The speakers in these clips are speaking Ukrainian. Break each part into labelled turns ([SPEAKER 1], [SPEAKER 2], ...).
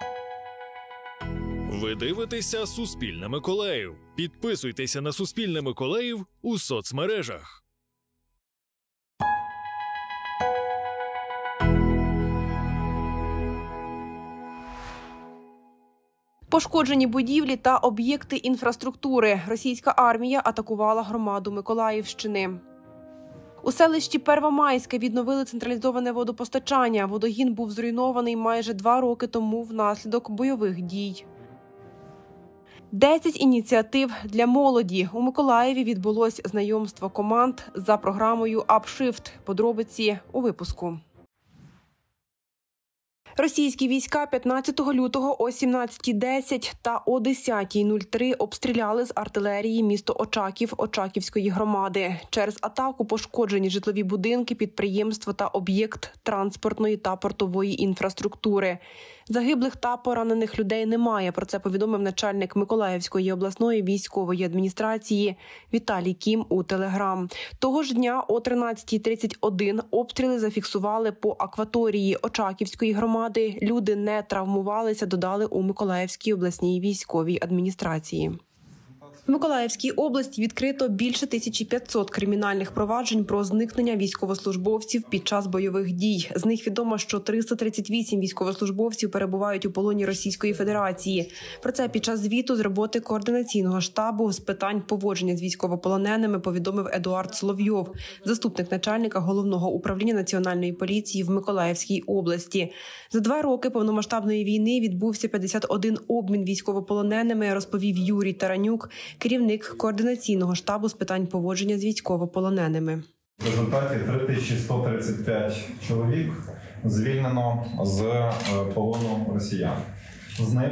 [SPEAKER 1] Ви дивитеся «Суспільне Миколаїв». Підписуйтеся на «Суспільне Миколаїв» у соцмережах.
[SPEAKER 2] Пошкоджені будівлі та об'єкти інфраструктури. Російська армія атакувала громаду Миколаївщини. У селищі Первомайське відновили централізоване водопостачання. Водогін був зруйнований майже 2 роки тому внаслідок бойових дій. 10 ініціатив для молоді. У Миколаєві відбулось знайомство команд за програмою «Апшифт». Подробиці у випуску. Російські війська 15 лютого о 17:10 та о 10:03 обстріляли з артилерії місто Очаків Очаківської громади. Через атаку пошкоджені житлові будинки, підприємства та об'єкт транспортної та портової інфраструктури. Загиблих та поранених людей немає. Про це повідомив начальник Миколаївської обласної військової адміністрації Віталій Кім у Телеграм. Того ж дня о 13:31 обстріли зафіксували по акваторії Очаківської громади. Люди не травмувалися, додали у Миколаївській обласній військовій адміністрації. В Миколаївській області відкрито більше 1500 кримінальних проваджень про зникнення військовослужбовців під час бойових дій. З них відомо, що 338 військовослужбовців перебувають у полоні Російської Федерації. Про це під час звіту з роботи координаційного штабу з питань поводження з військовополоненими повідомив Едуард Соловйов, заступник начальника Головного управління Національної поліції в Миколаївській області. За 2 роки повномасштабної війни відбувся 51 обмін військовополоненими, розповів Юрій Таранюк, керівник координаційного штабу з питань поводження з військовополоненими.
[SPEAKER 3] В результаті 3135 чоловік звільнено з полону росіян. З них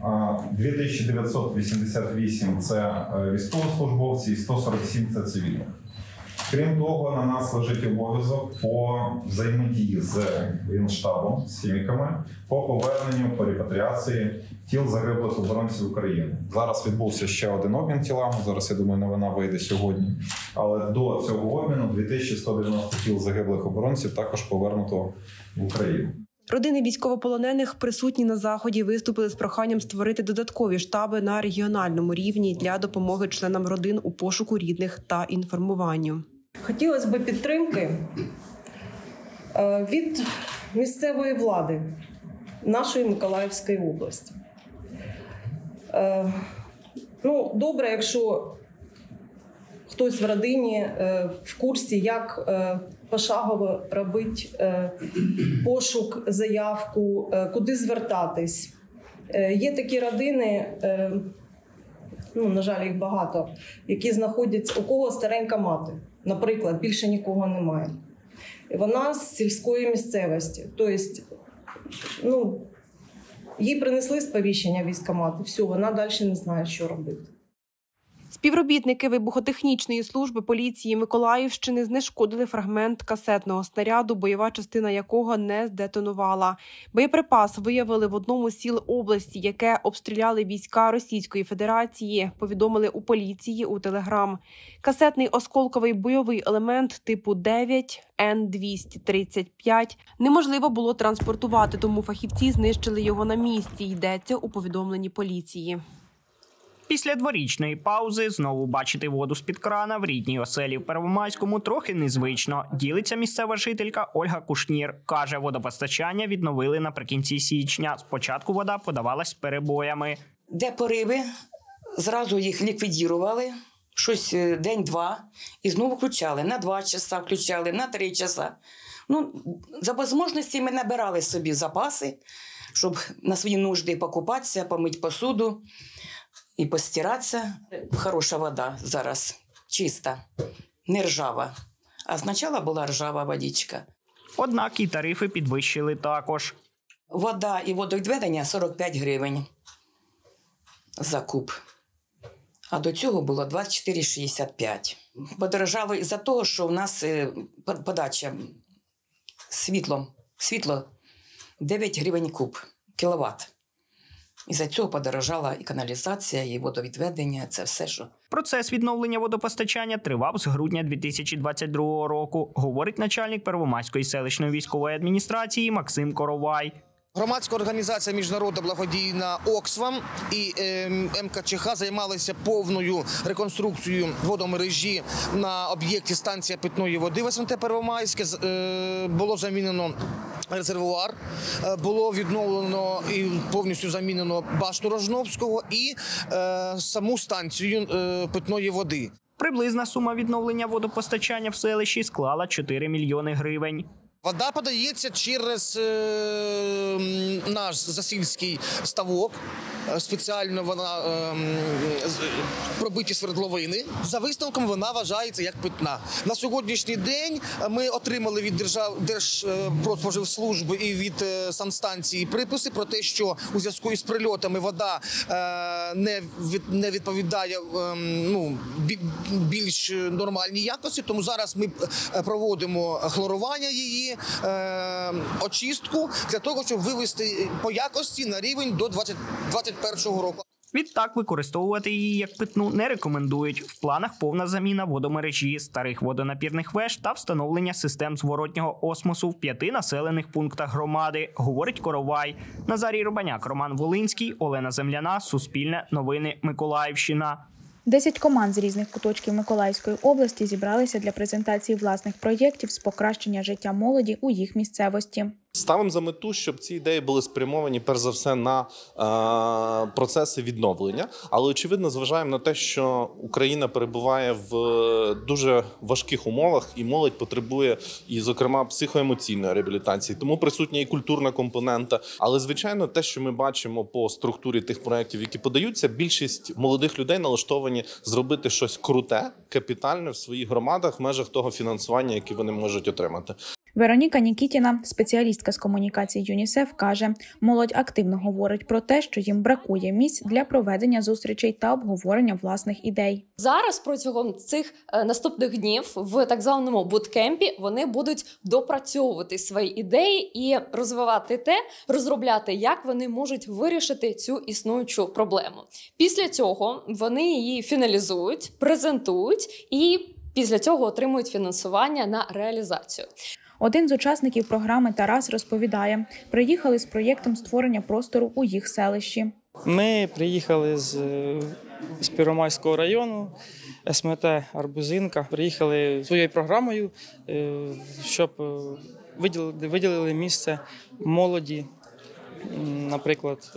[SPEAKER 3] 2988 – це військовослужбовці і 147 – це цивільних. Крім того, на нас лежить обов'язок по взаємодії з Генштабом, з хіміками, по поверненню, по репатріації тіл загиблих оборонців України. Зараз відбувся ще один обмін тілами, зараз, я думаю, новина вийде сьогодні. Але до цього обміну 2190 тіл загиблих оборонців також повернуто в Україну.
[SPEAKER 2] Родини військовополонених, присутні на заході, виступили з проханням створити додаткові штаби на регіональному рівні для допомоги членам родин у пошуку рідних та інформуванню.
[SPEAKER 4] Хотілося б підтримки від місцевої влади нашої Миколаївської області. Добре, якщо хтось в родині в курсі, як пошагово робити пошук, заявку, куди звертатись. Є такі родини, на жаль, їх багато, які знаходяться, у кого старенька мати, наприклад, більше нікого немає. І вона з сільської місцевості. Тобто, їй принесли сповіщення військкомати, все, вона далі не знає, що робити.
[SPEAKER 2] Співробітники вибухотехнічної служби поліції Миколаївщини знешкодили фрагмент касетного снаряду, бойова частина якого не здетонувала. Боєприпас виявили в одному з сіл області, яке обстріляли війська Російської Федерації, повідомили у поліції у Телеграм. Касетний осколковий бойовий елемент типу 9 Н-235 неможливо було транспортувати, тому фахівці знищили його на місці, йдеться у повідомленні поліції.
[SPEAKER 5] Після дворічної паузи знову бачити воду з-під крана в рідній оселі в Первомайському трохи незвично. Ділиться місцева жителька Ольга Кушнір. Каже, водопостачання відновили наприкінці січня. Спочатку вода подавалась з перебоями.
[SPEAKER 6] Де пориви, зразу їх ліквідували, щось день-два, і знову включали. На 2 часа включали, на 3 часа. За можливості ми набирали собі запаси, щоб на свої нужди покупатися, помити посуду і постиратися. Хороша вода зараз, чиста, не ржава. А спочатку була ржава водичка.
[SPEAKER 5] Однак і тарифи підвищили також.
[SPEAKER 6] Вода і водовідведення 45 гривень за куб. А до цього було 24,65. Подорожало із-за того, що в нас подача світло 9 гривень куб, кіловат. Із-за цього подорожала і каналізація, і водовідведення, це все, що...
[SPEAKER 5] Процес відновлення водопостачання тривав з грудня 2022 року, говорить начальник Первомайської селищної військової адміністрації Максим Коровай.
[SPEAKER 7] Громадська організація міжнародна благодійна «Оксфам» і МКЧХ займалися повною реконструкцією водомережі на об'єкті станція питної води в СМТ Первомайське. Було замінено резервуар, було відновлено і повністю замінено башту Рожновського і саму станцію питної води.
[SPEAKER 5] Приблизна сума відновлення водопостачання в селищі склала 4 мільйони гривень.
[SPEAKER 7] Вода подається через наш засільський ставок. Спеціально вона пробиті свердловини. За висновком вона вважається як питна. На сьогоднішній день ми отримали від Держпродспоживслужби і від санстанції приписи про те, що у зв'язку із прильотами вода не відповідає більш нормальній якості. Тому зараз ми проводимо хлорування її, очистку для того, щоб вивести по якості на рівень до 2021 року.
[SPEAKER 5] Відтак використовувати її як питну не рекомендують. В планах повна заміна водомережі, старих водонапірних веж та встановлення систем зворотнього осмосу в 5 населених пунктах громади, говорить Коровай. Назарій Рубаняк, Роман Волинський, Олена Земляна, Суспільне, Новини, Миколаївщина.
[SPEAKER 8] 10 команд з різних куточків Миколаївської області зібралися для презентації власних проєктів з покращення життя молоді у їх місцевості.
[SPEAKER 9] Ставимо за мету, щоб ці ідеї були спрямовані, перш за все, на процеси відновлення. Але, очевидно, зважаємо на те, що Україна перебуває в дуже важких умовах, і молодь потребує, і, зокрема, психоемоційної реабілітації. Тому присутня і культурна компонента. Але, звичайно, те, що ми бачимо по структурі тих проєктів, які подаються, більшість молодих людей налаштовані зробити щось круте, капітальне в своїх громадах в межах того фінансування, яке вони можуть отримати.
[SPEAKER 8] Вероніка Нікітіна, спеціалістка з комунікації ЮНІСЕФ, каже, молодь активно говорить про те, що їм бракує місць для проведення зустрічей та обговорення власних ідей.
[SPEAKER 10] Зараз протягом цих наступних днів в так званому буткемпі вони будуть допрацьовувати свої ідеї і розвивати розробляти, як вони можуть вирішити цю існуючу проблему. Після цього вони її фіналізують, презентують і після цього отримують фінансування на реалізацію.
[SPEAKER 8] Один з учасників програми Тарас розповідає, приїхали з проєктом створення простору у їх селищі.
[SPEAKER 11] Ми приїхали з Первомайського району, СМТ Арбузинка. Приїхали своєю програмою, щоб виділили місце молоді, наприклад,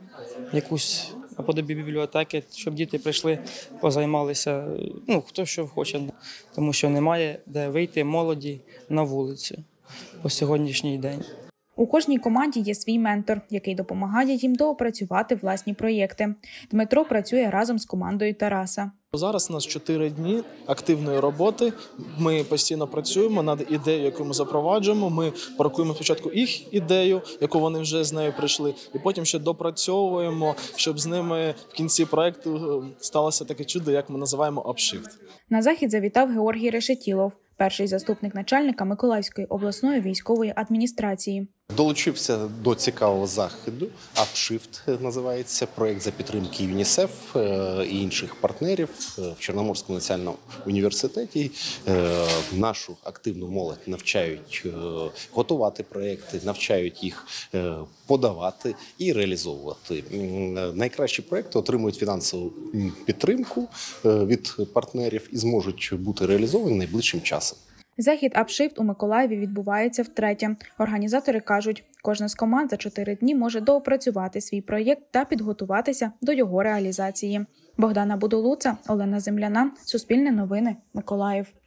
[SPEAKER 11] якусь наподобі бібліотеки, щоб діти прийшли, позаймалися, хто що хоче, тому що немає де вийти молоді на вулицю по сьогоднішній день.
[SPEAKER 8] У кожній команді є свій ментор, який допомагає їм доопрацювати власні проєкти. Дмитро працює разом з командою Тараса.
[SPEAKER 12] Зараз у нас 4 дні активної роботи. Ми постійно працюємо над ідеєю, яку ми запроваджуємо. Ми паркуємо спочатку їх ідею, яку вони вже з нею прийшли, і потім ще допрацьовуємо, щоб з ними в кінці проєкту сталося таке чудо, як ми називаємо «Апшифт».
[SPEAKER 8] На захід завітав Георгій Решетілов, перший заступник начальника Миколаївської обласної військової адміністрації.
[SPEAKER 13] Долучився до цікавого заходу. «Апшифт» називається, проєкт за підтримки ЮНІСЕФ і інших партнерів в Чорноморському національному університеті. Нашу активну молодь навчають готувати проєкти, навчають їх подавати і реалізовувати. Найкращі проєкти отримують фінансову підтримку від партнерів і зможуть бути реалізовані найближчим часом.
[SPEAKER 8] Захід «Апшифт» у Миколаєві відбувається втретє. Організатори кажуть, кожна з команд за 4 дні може доопрацювати свій проєкт та підготуватися до його реалізації. Богдана Будулуца, Олена Земляна, Суспільне новини, Миколаїв.